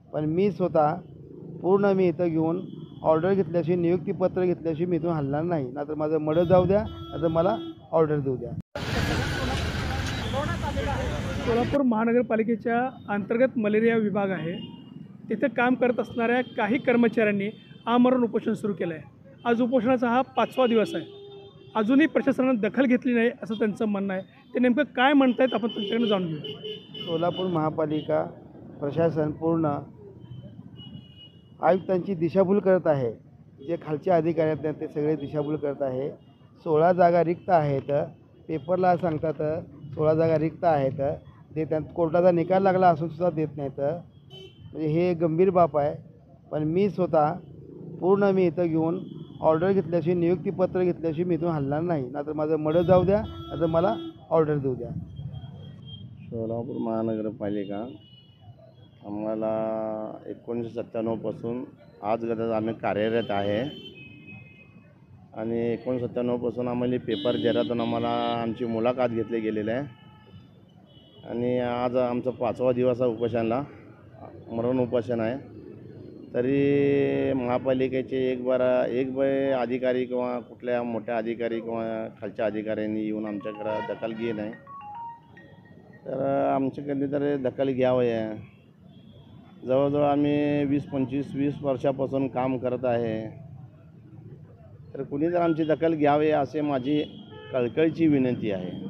पण मी स्वतः पूर्ण मी इथं घेऊन ऑर्डर घेतल्याशिवाय नियुक्तीपत्र घेतल्याशिवाय मी इथून हलणार नाही. नाहीतर माझं मडं जाऊ द्या, नाहीतर मला ऑर्डर देऊ द्या. सोलापूर महानगरपालिकेच्या अंतर्गत मलेरिया विभाग आहे. तिथे काम करत असणाऱ्या काही कर्मचाऱ्यांनी आमरण उपोषण सुरू केलं आहे. आज उपोषणाचा हा 5वा दिवस आहे. अजूनही प्रशासनाने दखल घेतली नाही असं त्यांचं म्हणणं आहे. ते नेमकं काय म्हणतायत आपण त्यांच्याकडे जाणून घेऊ. सोलापूर महापालिका प्रशासन पूर्ण आयुक्तांची दिशाभूल करत आहे. जे खालचे अधिकारी आहेत ते सगळे दिशाभूल करत आहे. 16 जागा रिक्त आहेत. पेपरला सांगतात 16 जागा रिक्त आहेत. ते त्यात कोर्टाचा निकाल लागला असून सुद्धा देत नाहीत. म्हणजे हे गंभीर बाब आहे. पण मी स्वतः पूर्ण मी इथं घेऊन ऑर्डर घेतल्याशिवाय नियुक्तीपत्र घेतल्याशिवाय मी इथून हलणार नाही. नाहीतर माझं मडं जाऊ द्या, नाहीतर मला ऑर्डर देऊ द्या. सोलापूर महानगरपालिका आम्हाला 1997 पासून आजगत आम्ही कार्यरत आहे. आणि 1997 पासून आम्हाला पेपर जरातून आम्हाला आमची मुलाखत घेतली गेलेली आहे. आणि आज आमचा 5वा दिवस आहे उपोषणाला, मरण उपोषण आहे. तरी महापालिकेचे एक अधिकारी किंवा कुठल्या मोठ्या अधिकारी किंवा खालच्या अधिकाऱ्यांनी येऊन आमच्याकडं दखल घे नाही. तर आमच्याकडे तर दखल घ्यावं आहे. जवळजवळ आम्ही 20 वर्षापासून काम करत आहे. तर कुणी जर आमची दखल घ्यावी असे माझी कळकळीची विनंती आहे.